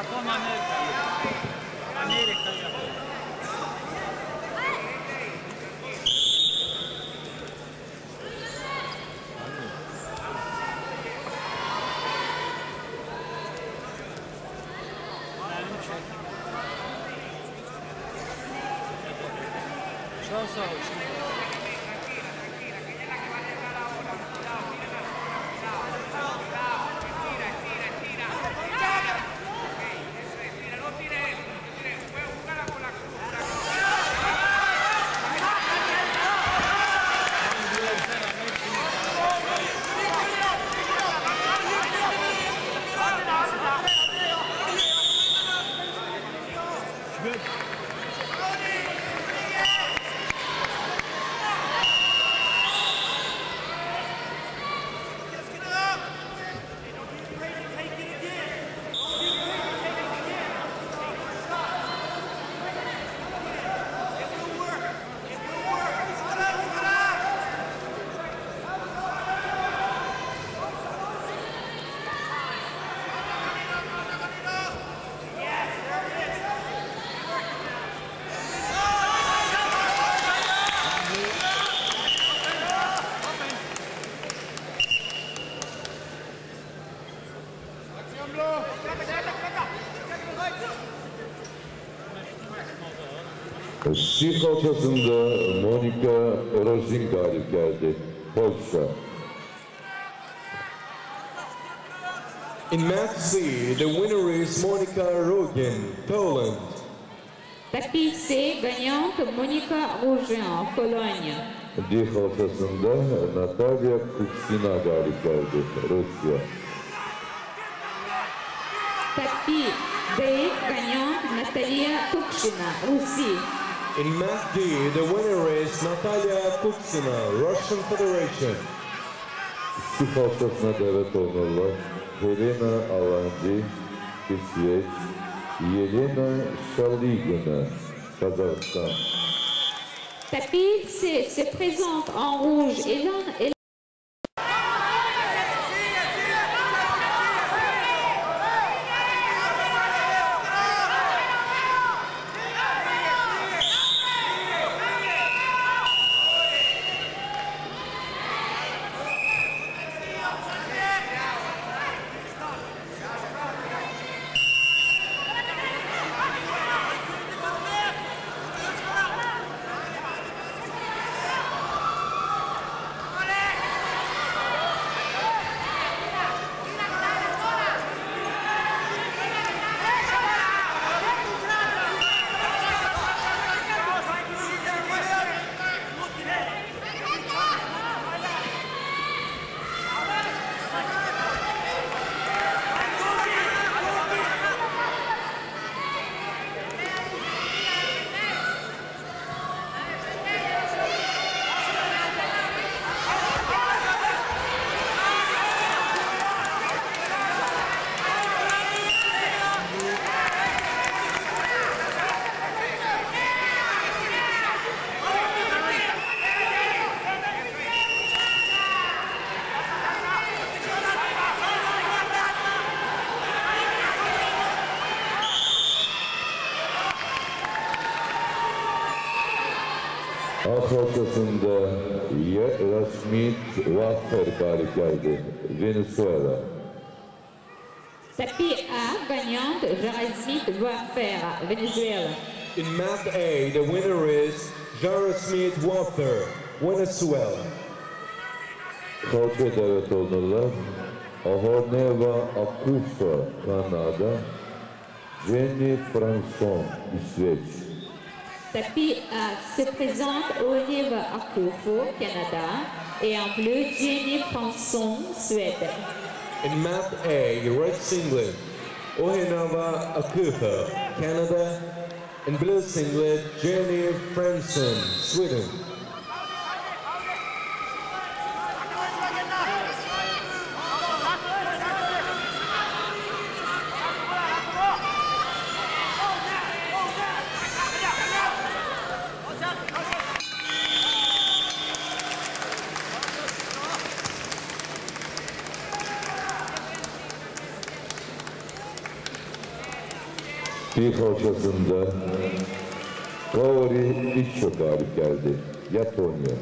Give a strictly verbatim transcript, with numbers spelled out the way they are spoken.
Japon, Amerika. Amerika, Japon. Çok sağ ol. Şık ortasında Monika Rozin galip geldi. Polska. In match C, the winner is Monika Rogin, Poland. Tapis C, gagnante Monika Rogin, Pologne. Dik ortasında Natalya Kuksina galip geldi. Rusya. Tapis D, gagnante Natalia Kukshina, Russie. In match D, the winner is Natalia Kuksina, Russian Federation. Şık ortasına devet olurlar. Helena Alanci, İsveç. Yelena Shaligina, Kazakhstan. Tapis C se présente en rouge et Alt ortasında Rasmit Waffer galip geldi. Venezuela. Tapis A, gagnante Jarosmith Waffer, Venezuela. In match A, the winner is Jarosmith Waffer, Venezuela. Kalça devet olurlar. Ahorneva Akufa, Kanada. Jenny Franson, İsveç. Tapis A se présente Olive Akufo, Canada, et en bleu Jenny Franson, Suède. In match A, red singlet, Ohinava Akufa, Canada. In blue singlet, Jenny Franson, Sweden. Bir halkasında Kaori Micho galip geldi. Japonya.